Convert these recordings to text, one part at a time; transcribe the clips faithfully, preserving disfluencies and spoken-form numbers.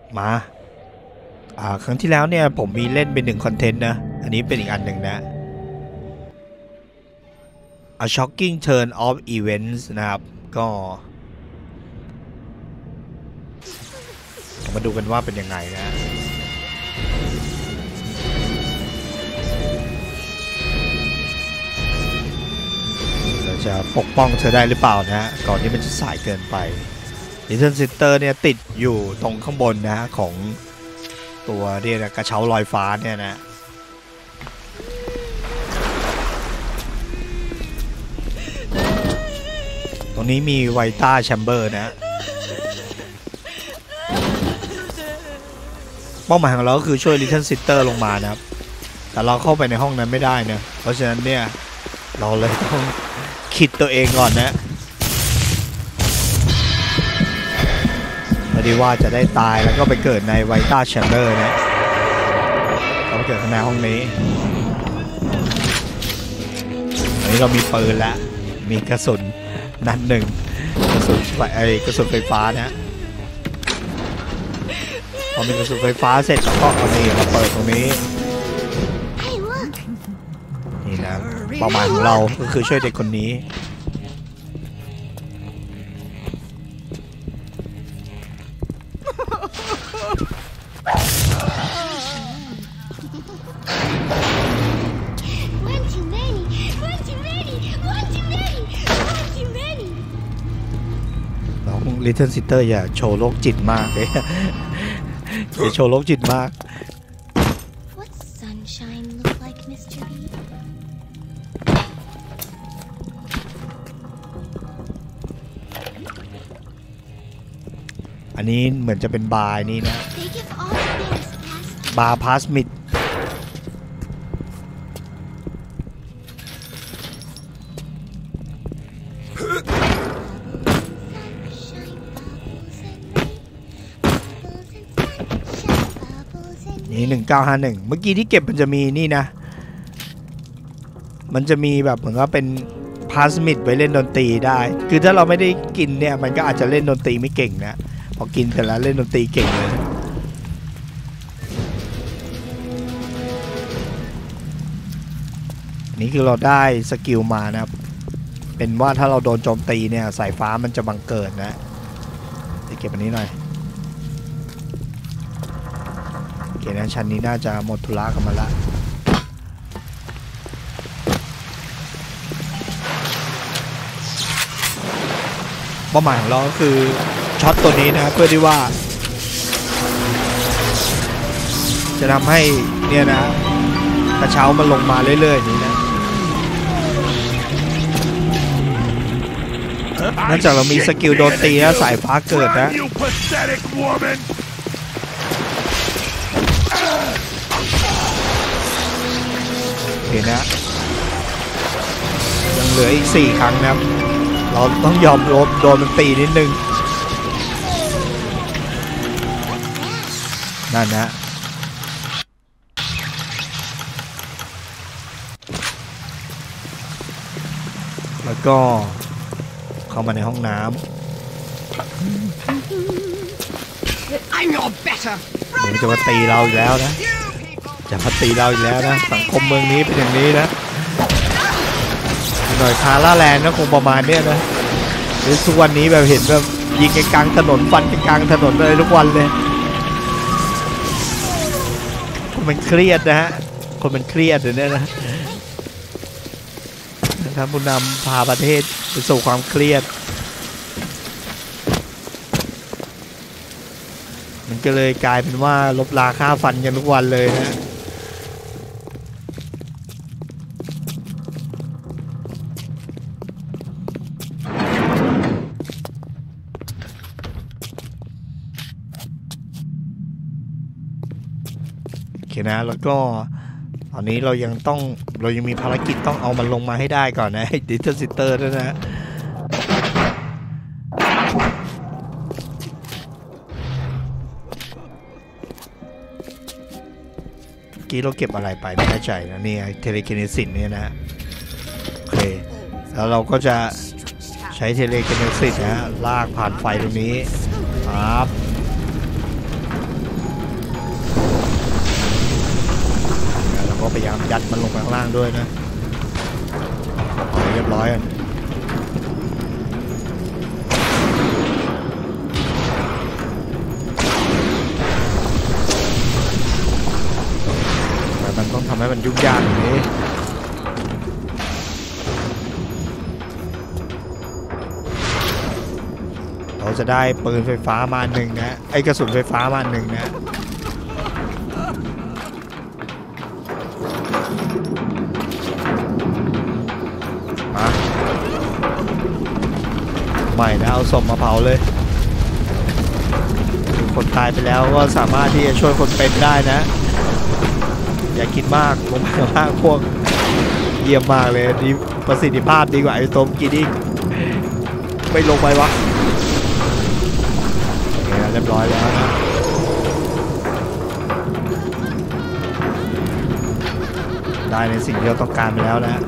มาอ่าครั้งที่แล้วเนี่ยผมมีเล่นเป็นหนึ่งคอนเทนต์นะอันนี้เป็นอีกอันหนึ่งนะ A Shocking Turn of Events นะครับก็มาดูกันว่าเป็นยังไงนะเราจะปกป้องเธอได้หรือเปล่านะก่อนที่มันจะสายเกินไป Little Sister เนี่ยติดอยู่ตรงข้างบนนะของตัวเนี่ยนะกระเช้าลอยฟ้าเนี่ยนะตรงนี้มีไวต้าแชมเบอร์นะเป้าหมายของเราก็คือช่วย Little Sister ลงมานะครับแต่เราเข้าไปในห้องนั้นไม่ได้นะเพราะฉะนั้นเนี่ยเราเลยต้องคิดตัวเองก่อนนะพอดีว่าจะได้ตายแล้วก็ไปเกิดในไวต้าแชมเบอร์นะเราไปเกิดข้างในห้องนี้อันนี้เรามีปืนแล้วมีกระสุนนัดหนึ่งกระสุนไฟไอกระสุนไฟฟ้านะพอมีกระสุนไฟฟ้าเสร็จเราก็เอานี่มาเปิดตรงนี้นี่นะเป้าหมายของเราก็คือช่วยเด็กคนนี้Little Sister อย่าโชว์โรคจิตมากเลยอย่าโชว์โรคจิตมากอันนี้เหมือนจะเป็นบาร์นี่นะบาร์พาสมิดนี่หนึ่งเก้าห้าหนึ่งเมื่อกี้ที่เก็บมันจะมีนี่นะมันจะมีแบบเหมือนว่าเป็นพาสมิดไว้เล่นดนตรีได้คือถ้าเราไม่ได้กินเนี่ยมันก็อาจจะเล่นดนตรีไม่เก่งนะพอกินเสร็จแล้วเล่นดนตรีเก่งเลยนี่คือเราได้สกิลมานะครับเป็นว่าถ้าเราโดนโจมตีเนี่ยสายฟ้ามันจะบังเกิดนะจะเก็บอันนี้หน่อยโอเคนะชั้นนี้น่าจะหมดธุระกันมาละเป้าหมายของเราก็คือช็อตตัวนี้นะเพื่อที่ว่าจะทำให้เนี่ยนะกระเช้ามันลงมาเรื่อยๆนี่นะนอกจากเรามีสกิลโดนตีแล้วสายฟ้าเกิดนะเห็นนะยังเหลืออีกสี่ครั้งนะครับเราต้องยอมโดนโดนมันตีนิดนึงนั่นนะแล้วก็เข้ามาในห้องน้ำเดี๋ยวจะมาตีเราอีกแล้วนะจะมาตีเราอีกแล้วนะสังคมเมืองนี้เป็นอย่างนี้นะหน่อยคาร่าแลนด์ก็คงประมาณเนี้ยนะหรือทุกวันนี้แบบเห็นแบบยิงกลางถนนฟันกลางถนนเลยทุกวันเลยคนมันเครียดนะฮะคนมันเครียดเดี๋ยวนี้นะนะครับผู้นำพาประเทศไปสู่ความเครียดมันก็เลยกลายเป็นว่าลบราค่าฟันกันทุกวันเลยนะโอเคนะแล้วก็ตอนนี้เรายังต้องเรายังมีภารกิจต้องเอามันลงมาให้ได้ก่อนนะดิจิทัลซิสเตอร์ด้วยนะกี้เราเก็บอะไรไปไม่แน่ใจนะนี่เทเลคิเนซิสเนี่ยนะโอเคแล้วเราก็จะใช้เทเลคิเนซิสนะลากผ่านไฟตรงนี้ครับายามยัดมันลงไปข้างล่างด้วยนะเรียบร้อยกันแต่มันต้องทำให้มันยุ่งยากอย่างนี้เราจะได้ปืนไฟฟ้ามาหนึ่งนะไอ้กระสุนไฟฟ้ามาหนึ่งนะใหม่นะเอาศพมาเผาเลยคนตายไปแล้วก็สามารถที่จะช่วยคนเป็นได้นะอย่าคิดมากลงไปมากพวกเยี่ยมมากเลยดีประสิทธิภาพดีกว่าไอ้ตัวกินอีกไม่ลงไปวะโอเคเรียบร้อยแล้วนะได้ในสิ่งที่เราต้องการไปแล้วนะ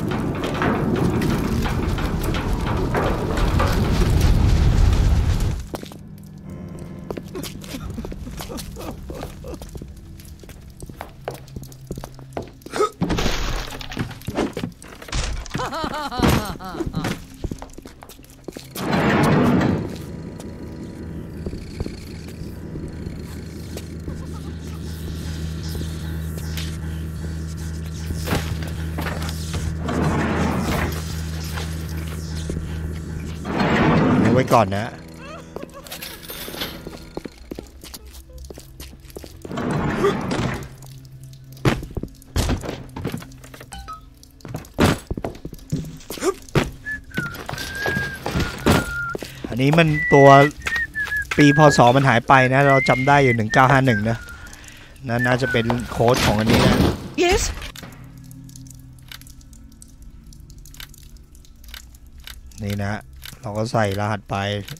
ไว้ก่อนนะอันนี้มันตัวปีพศมันหายไปนะเราจำได้อยู่หนึ่งเก้าห้าหนึ่งนะนั่นน่าจะเป็นโค้ดของอันนี้นะ yes นี่นะเราก็ใส่รหัสไป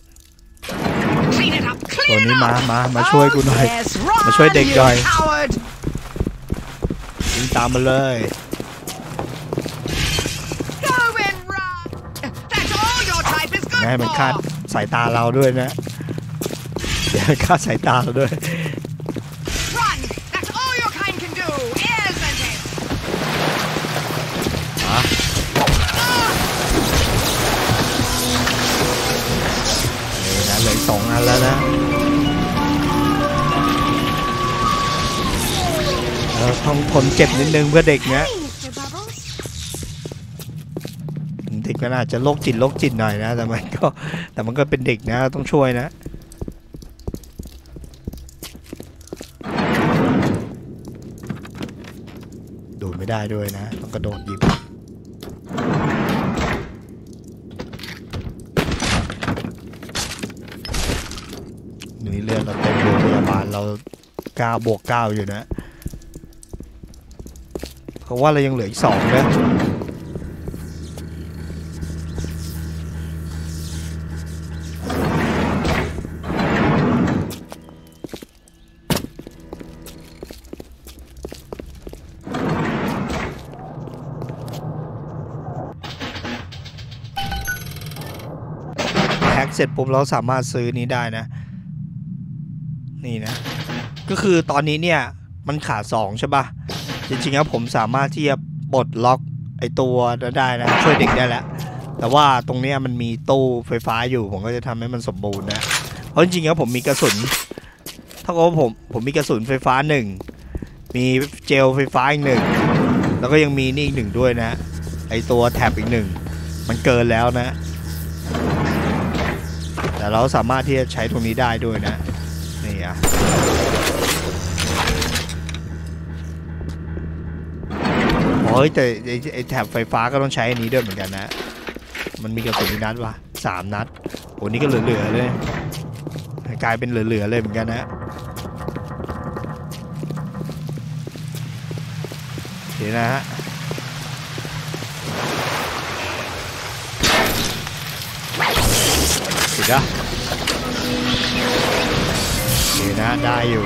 ตัวนี้มามามาช่วยกูหน่อยมาช่วยเด็กหน่อยยิงตามมาเลยไม่ให้มันคาดสายตาเราด้วยนะเดี๋ยวคาดสายตาเราด้วยเหลือสองอันแล้วนะเราต้องทนเจ็บนิดนึงเพื่อเด็กเนี้ยเด็กก็อาจจะโรคจิตโรคจิตหน่อยนะแต่มันก็แต่มันก็เป็นเด็กนะต้องช่วยนะโดดไม่ได้ด้วยนะต้องกระโดดหยิบนี่เลือดเราเต็มโรงพยาบาลเราเก้าบวกเก้าอยู่นะเพราะว่าเรายังเหลืออีกสองนะแฮกเสร็จปุ๊บเราสามารถซื้อนี้ได้นะนี่นะก็คือตอนนี้เนี่ยมันขาดสองใช่ป่ะจริงๆแล้วผมสามารถที่จะปลดล็อกไอตัวได้นะช่วยเด็กได้แล้วแต่ว่าตรงนี้มันมีตู้ไฟฟ้าอยู่ผมก็จะทำให้มันสมบูรณ์นะเพราะจริงๆแล้วผมมีกระสุนถ้าเกิดว่าผมผมมีกระสุนไฟฟ้าหนึ่งมีเจลไฟฟ้าอีกหนึ่งแล้วก็ยังมีนี่อีกหนึ่งด้วยนะไอตัวแท็บอีกหนึ่งมันเกินแล้วนะแต่เราสามารถที่จะใช้ตรงนี้ได้ด้วยนะนี่อ่ะโอ้ยแต่ไอแถบไฟฟ้าก็ต้องใช้อันนี้ด้วยเหมือนกันนะมันมีกระสุนนัดวะสามนัดโอ้นี่ก็เหลือๆเลยกลายเป็นเหลือๆเลยเหมือนกันนะเดี๋ยวนะฮะติดนะเดี๋ยวนะได้อยู่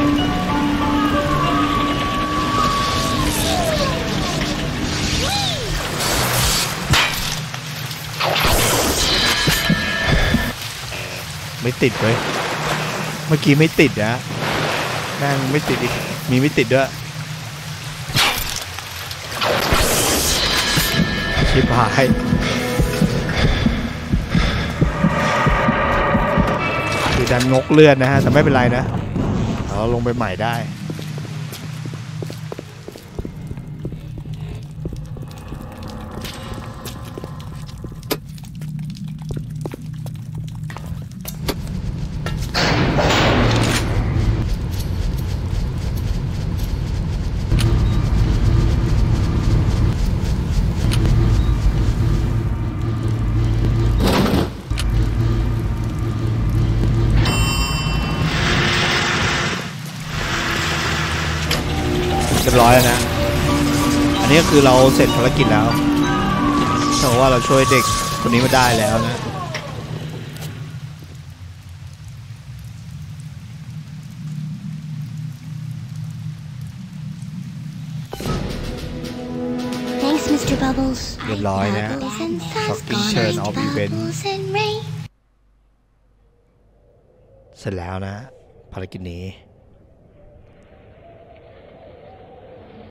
ไม่ติดเลยเมื่อกี้ไม่ติดนะนั่งไม่ติดอีกมีไม่ติดด้วยชิบหายคือดันงกเลือดนะฮะแต่ไม่เป็นไรนะเราลงไปใหม่ได้เรียบร้อยแล้วนะอันนี้ก็คือเราเสร็จภารกิจแล้วเพราะว่าเราช่วยเด็กคนนี้มาได้แล้วนะ Thanks, มิสเตอร์ Bubbles เรียบร้อยนะ Shocking Turn of Event เสร็จแล้วนะภารกิจนี้